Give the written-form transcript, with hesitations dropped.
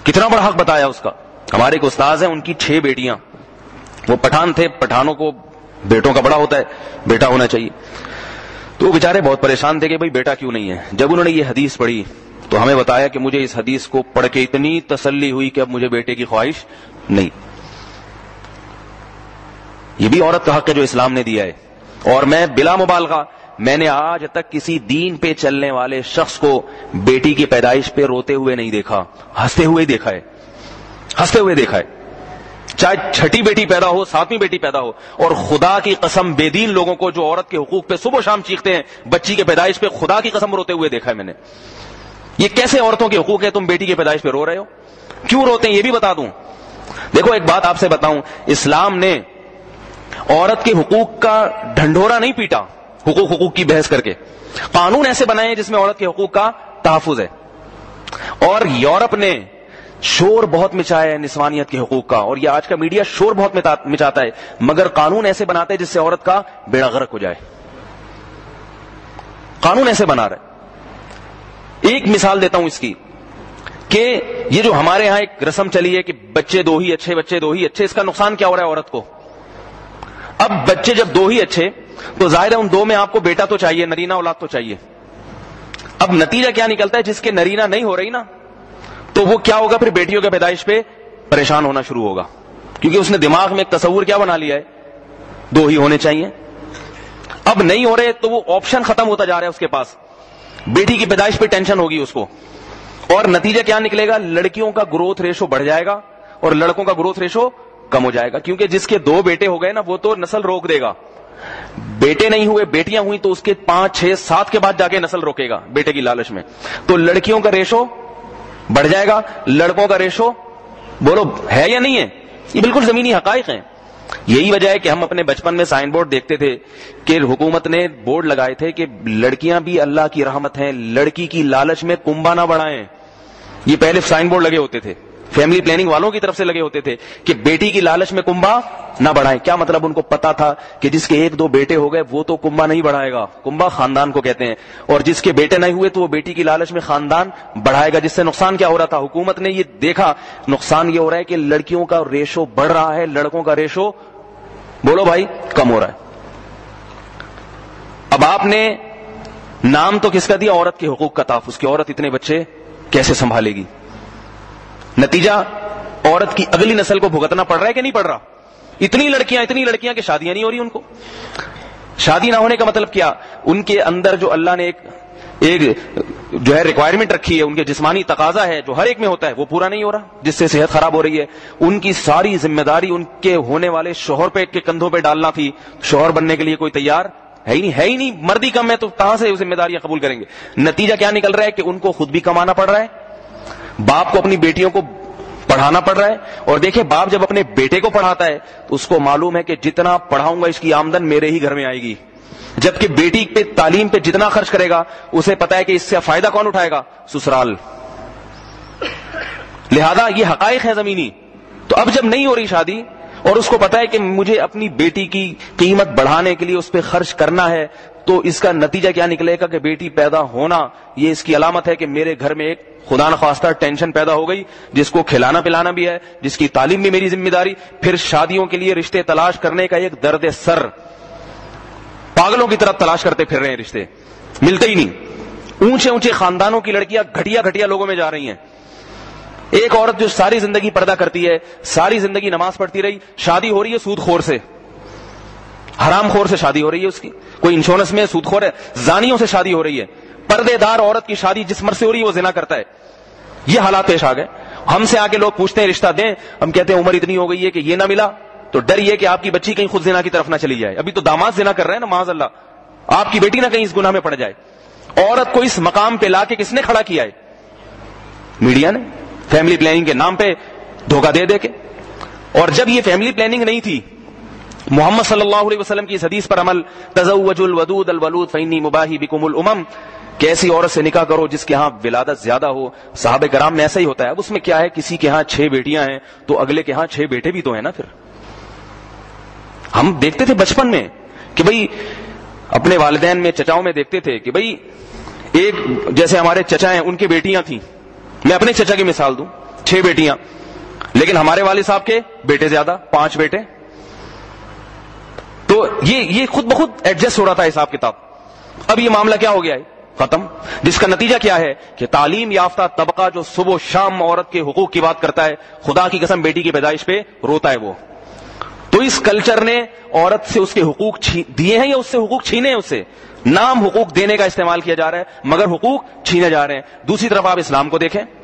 کتنا بڑا حق بتایا اس کا. ہمارے ایک استاذ ہیں, ان کی 6 بیٹیاں, وہ پٹھان تھے, پٹھانوں کو بیٹوں کا بڑا ہوتا ہے, بیٹا ہونا چاہیے. تو وہ بیچارے بہت پریشان تھے کہ بھائی بیٹا کیوں نہیں ہے. جب انہوں نے یہ حدیث پڑھی تو ہمیں بتایا کہ مجھے اس حدیث کو پڑھ کے اتنی تسلی ہوئی کہ اب مجھے بیٹے کی خواہش نہیں. یہ بھی عورت کا حق ہے جو اسلام نے دیا ہے. اور میں بلا مبالغہ, میں نے آج تک کسی دین پہ چلنے والے شخص کو بیٹی کی پیدائش پہ روتے ہوئے نہیں دیکھا, ہنستے ہوئے دیکھا ہے, ہنستے ہوئے دیکھا ہے. چاہے 6ٹھی بیٹی پیدا ہو, 7ویں بیٹی پیدا ہو. اور خدا کی قسم بے دین لوگوں کو جو عورت کے حقوق پہ صبح و شام چیختے ہیں بچی کے پیدائش پہ, خدا کی قسم روتے ہوئے دیکھا ہے میں نے. یہ کیسے عورتوں کے حقوق ہے؟ تم بیٹی کی پیدائش پہ رو رہے ہو, کیوں روتے ہیں یہ بھی بتا دوں. دیکھو ایک بات آپ سے بتاؤں, اسلام نے عورت کے حقوق کا ڈھنڈورا نہیں پیٹا حقوق کی بحث کر کے. قانون ایسے بنائے ہیں جس میں عورت کے حقوق کا تحفظ ہے. اور یورپ نے شور بہت مچایا ہے نسوانیت کے حقوق کا, اور یہ آج کا میڈیا شور بہت مچاتا ہے, مگر قانون ایسے بناتا ہے جس سے عورت کا بیڑا غرق ہو جائے. قانون ایسے بنا رہا ہے. ایک مثال دیتا ہوں اس کی, کہ یہ جو ہمارے ہاں ایک رسم چلی ہے کہ بچے 2 ہی اچھے, بچے 2 ہی اچھے, اس کا نقصان کیا ہو رہا ہے عورت کو. اب بچے جب 2 ہی اچھے تو ظاہر ہے ان 2 میں آپ کو بیٹا تو چاہیے, نرینہ اولاد تو چاہیے. اب نتیجہ کیا نکلتا ہے, جس کے نرینہ نہیں ہو رہی نا تو وہ کیا ہوگا, پھر بیٹیوں کے پیدائش پہ پریشان ہونا شروع ہوگا, کیونکہ اس نے دماغ میں ایک تصور کیا بنا لیا ہے, 2 ہی ہونے چاہیے. اب نہیں ہو رہے تو وہ آپشن ختم ہوتا جا رہا ہے اس کے پاس, بیٹی کی پیدائش پہ ٹینشن ہوگی اس کو. اور نتیجہ کیا نکلے گا, لڑکیوں کا گروتھ ریشو بڑھ جائے گا اور لڑکوں کا گروتھ ریشو کم ہو جائے گا. کیونکہ جس کے 2 بیٹے ہو گئے نا وہ تو نسل روک دے گا, بیٹے نہیں ہوئے بیٹیاں ہوئی تو اس کے 5, 6, 7 کے بعد جا کے نسل روکے گا بیٹے کی لالچ میں. تو لڑکیوں کا ریشو بڑھ جائے گا, لڑکوں کا ریشو, بولو ہے یا نہیں ہے؟ یہ بالکل زمینی حقائق ہیں. یہی وجہ ہے کہ ہم اپنے بچپن میں سائن بورڈ دیکھتے تھے کہ حکومت نے بورڈ لگائے تھے کہ لڑکیاں بھی اللہ کی رحمت ہیں, لڑکی کی لالچ میں کنبا نہ بڑھائیں. یہ پہلے سائن بورڈ لگے ہوتے تھے, فیملی پلاننگ والوں کی طرف سے لگے ہوتے تھے کہ بیٹی کی لالچ میں کنبا نہ بڑھائیں. کیا مطلب, ان کو پتا تھا کہ جس کے 1, 2 بیٹے ہو گئے وہ تو کنبا نہیں بڑھائے گا, کنبا خاندان کو کہتے ہیں, اور جس کے بیٹے نہیں ہوئے تو وہ بیٹی کی لالچ میں خاندان بڑھائے گا. جس سے نقصان کیا ہو رہا تھا, حکومت نے یہ دیکھا نقصان یہ ہو رہا ہے کہ لڑکیوں کا ریشو بڑھ رہا ہے, لڑکوں کا ریشو بولو بھائی کم ہو رہا ہے. اب آپ نے نام تو کس کا دیا, عورت کے حقوق کا تحفظ, کی عورت اتنے بچے کیسے سنبھالے گی. نتیجہ عورت کی اگلی نسل کو بھگتنا پڑ رہا ہے کہ نہیں پڑ رہا. اتنی لڑکیاں کہ شادیاں نہیں ہو رہی ان کو. شادی نہ ہونے کا مطلب کیا, ان کے اندر جو اللہ نے ایک جو ہے ریکوائرمنٹ رکھی ہے, ان کے جسمانی تقاضا ہے جو ہر ایک میں ہوتا ہے, وہ پورا نہیں ہو رہا, جس سے صحت خراب ہو رہی ہے. ان کی ساری ذمہ داری ان کے ہونے والے شوہر پہ کے کندھوں پہ ڈالنا تھی. شوہر بننے کے لیے کوئی تیار ہے ہی نہیں, مرد ہی کم ہے تو کہاں سے ذمہ داریاں قبول کریں گے. نتیجہ کیا نکل رہا ہے کہ ان کو خود بھی کمانا پڑ رہا ہے, باپ کو اپنی بیٹیوں کو پڑھانا پڑ رہا ہے. اور دیکھیں باپ جب اپنے بیٹے کو پڑھاتا ہے تو اس کو معلوم ہے کہ جتنا پڑھاؤں گا اس کی آمدن میرے ہی گھر میں آئے گی, جبکہ بیٹی پہ تعلیم پہ جتنا خرچ کرے گا اسے پتا ہے کہ اس سے فائدہ کون اٹھائے گا, سسرال. لہذا یہ حقائق ہیں زمینی. تو اب جب نہیں ہو رہی شادی اور اس کو پتا ہے کہ مجھے اپنی بیٹی کی قیمت بڑھانے کے لیے اس پہ خرچ کرنا ہے, تو اس کا نتیجہ کیا نکلے گا کہ بیٹی پیدا ہونا یہ اس کی علامت ہے کہ میرے گھر میں ایک خدا نخواستہ ٹینشن پیدا ہو گئی, جس کو کھلانا پلانا بھی ہے, جس کی تعلیم بھی میری ذمہ داری. پھر شادیوں کے لیے رشتے تلاش کرنے کا ایک درد سر, پاگلوں کی طرح تلاش کرتے پھر رہے ہیں, رشتے ملتے ہی نہیں. اونچے خاندانوں کی لڑکیاں گھٹیا لوگوں میں جا رہی ہیں. ایک عورت جو ساری زندگی پردہ کرتی ہے, ساری زندگی نماز پڑھتی رہی, شادی ہو رہی ہے سود خور سے, حرام خور سے شادی ہو رہی ہے اس کی, کوئی انشورنس میں سود خور ہے, زانیوں سے شادی ہو رہی ہے. پردے دار عورت کی شادی جس مرد سے ہو رہی ہے وہ زنا کرتا ہے. یہ حالات پیش آ گئے. ہم سے آ کے لوگ پوچھتے ہیں رشتہ دیں, ہم کہتے ہیں عمر اتنی ہو گئی ہے کہ یہ نہ ملا تو ڈر یہ کہ آپ کی بچی کہیں خود زنا کی طرف نہ چلی جائے. ابھی تو داماد زنا کر رہے ہیں نا معاذ اللہ, آپ کی بیٹی نہ کہیں اس گناہ میں پڑ جائے. عورت کو اس مقام پہ لا کے کس نے کھڑا کیا ہے, میڈیا نے, فیملی پلاننگ کے نام پہ دھوکہ دے کے. اور جب یہ فیملی پلاننگ نہیں تھی, محمد صلی اللہ علیہ وسلم کی اس حدیث پر عمل, تزوجوا الودود الولود فانی مباہی بکم الامم, کہ ایسی عورت سے نکاح کرو جس کے ہاں ولادت زیادہ ہو. صحابہ کرام میں ایسا ہی ہوتا ہے. اب اس میں کیا ہے, کسی کے ہاں 6 بیٹیاں ہیں تو اگلے کے ہاں 6 بیٹے بھی تو ہیں نا. پھر ہم دیکھتے تھے بچپن میں کہ بھئی اپنے والدین میں, چچاؤں میں دیکھتے تھے کہ بھئی ایک جیسے ہمارے چچا ہیں ان کی بیٹیاں تھیں. میں اپنے چچا کی مثال دوں, 6 बेटियां, लेकिन हमारे वालिद साहब के बेटे ज्यादा, 5 बेटे। तो ये खुद बखुद एडजस्ट हो रहा था हिसाब किताब। अब ये मामला क्या हो गया है, खत्म। जिसका नतीजा क्या है कि तालीम याफ्ता तबका जो सुबह शाम औरत के हुकूक की बात करता है, खुदा की कसम बेटी की पैदाइश पे रोता है वो। तो इस कल्चर ने औरत से उसके हुकूक दिए हैं या उससे हुकूक छीने हैं? उससे नाम हुकूक देने का इस्तेमाल किया जा रहा है, मगर हुकूक छीने जा रहे हैं। दूसरी तरफ आप इस्लाम को देखें,